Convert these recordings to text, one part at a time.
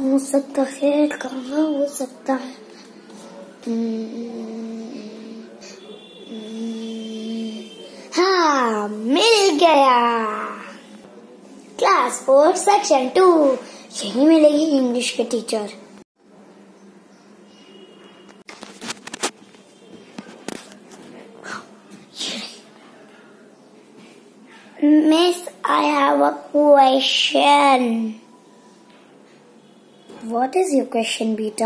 हो सकता है, कहाँ हो सकता है? हाँ, मिल गया। Class 4 section 2। यही मिलेगी इंग्लिश के teacher. Miss, I have a question. What is your question, बेटा?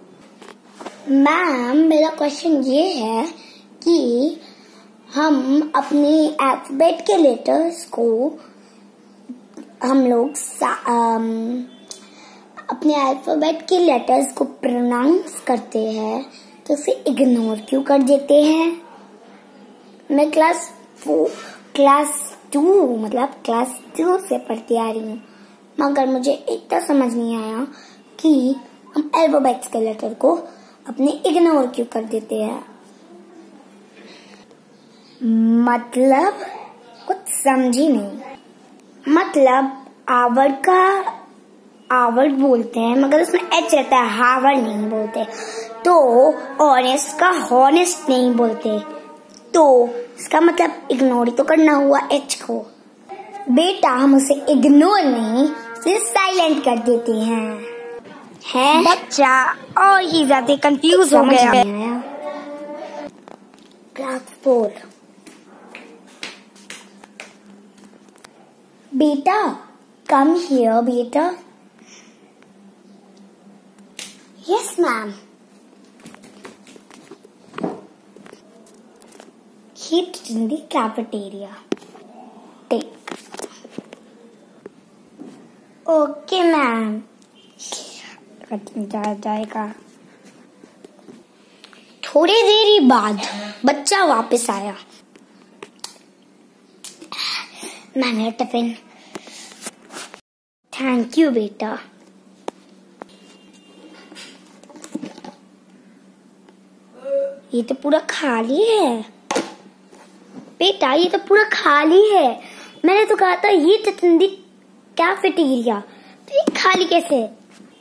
मैम, मेरा क्वेश्चन ये है कि हम अपने अल्फाबेट के लेटर्स को हम लोग अपने अल्फाबेट के लेटर्स को प्रोनाउंस करते हैं तो उसे इग्नोर क्यों कर देते हैं? मैं क्लास 2 से पढ़ती आ रही हूँ, मगर मुझे इतना समझ नहीं आया कि हम अल्फाबेट्स के लेटर को अपने इग्नोर क्यों कर देते हैं। मतलब कुछ समझी नहीं। मतलब आवड़ बोलते हैं मगर उसमें एच रहता है, हावड़ नहीं बोलते। तो ऑनेस्ट का हॉनेस्ट नहीं बोलते, तो इसका मतलब इग्नोर तो करना हुआ एच को। बेटा, हम उसे इग्नोर नहीं, सिर्फ साइलेंट कर देते हैं। है बच्चा और ही ज्यादा कंफ्यूज हो गया। क्लास 4। बेटा, कम हियर बेटा। Yes ma'am. Keep it in the cafeteria. Take. Okay, ma'am. जाएगा। थोड़ी देरी बाद बच्चा वापस आया। मैंने टिफिन। थैंक यू बेटा। ये तो पूरा खाली है। बेटा, ये तो पूरा खाली है। मैंने तो कहा था ये चटनी कैफेटेरिया, तो ये खाली कैसे है?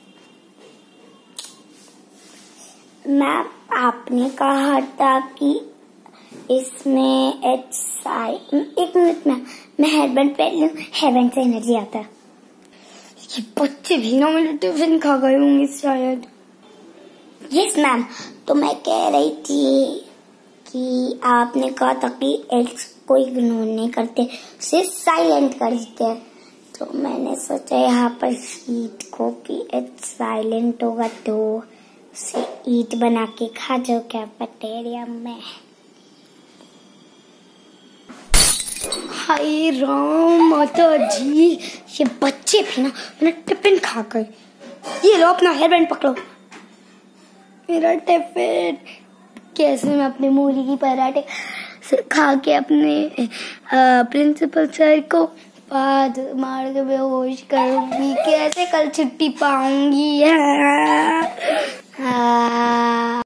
मैम, आपने कहा था कि इसमें एक मिनट में मैं हेडबैंड पहन लूं, हेडबैंड से एनर्जी आता है। ये बच्चे भी ना मेरे टिफिन खा गए होंगे शायद। यस मैम, तो मैं कह रही थी कि आपने कहा था कि एच को इग्नोर नहीं करते, सिर्फ साइलेंट कर देते हैं। तो मैंने सोचा यहाँ पर ईट को कि एच साइलेंट होगा तो उसे ईट बना के खा जाओ कैफेटेरिया में। हाय राम माता जी, ये बच्चे भी ना मेरा टिफिन खा गए। ये लो अपना हेयरबैंड पकड़ो। मेरा टिफिन कैसे मैं अपने मूली की पराठे खा के अपने प्रिंसिपल सर को बाद मार के बेहोश करूंगी। कैसे कल छुट्टी पाऊंगी?